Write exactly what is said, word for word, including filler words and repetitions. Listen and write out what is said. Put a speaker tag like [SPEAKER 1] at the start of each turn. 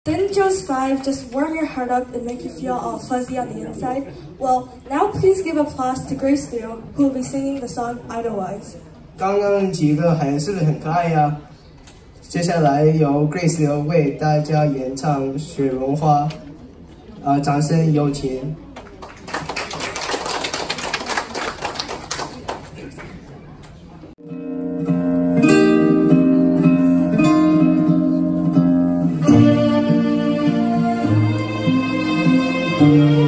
[SPEAKER 1] Didn't those five just warm your heart up and make you feel all fuzzy on the inside? Well, now please give applause to Grace Liu, who will be singing the song Edelweis.
[SPEAKER 2] 刚刚几个还是不是很可爱呀？接下来由 Grace Liu 为大家演唱《雪绒花》，啊，掌声有请。
[SPEAKER 3] Thank you.